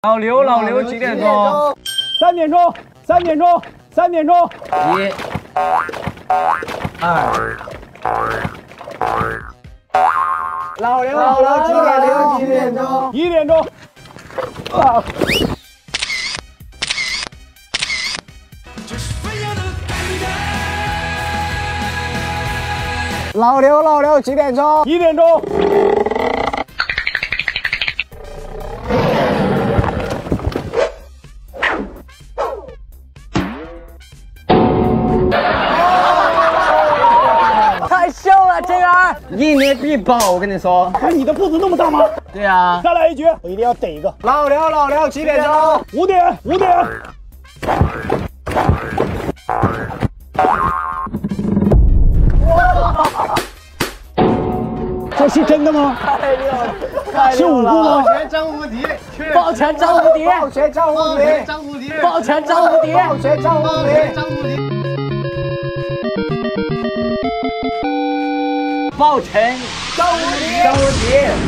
老刘几点钟 ？3点钟，3点钟，3点钟。 1、2。 老刘几点钟？1点钟。老刘几点钟？1点钟。 太秀了，这个一年必爆，我跟你说。 不是你的步子那么大吗？ 对啊。 再来一局，我一定要逮一个。老刘几点钟？5点。这是真的吗？ 太溜了， 是5步吗？ 抱拳张无敌， 抱拳张无敌， 抱拳张无敌， 抱拳张无敌， 抱拳张无敌。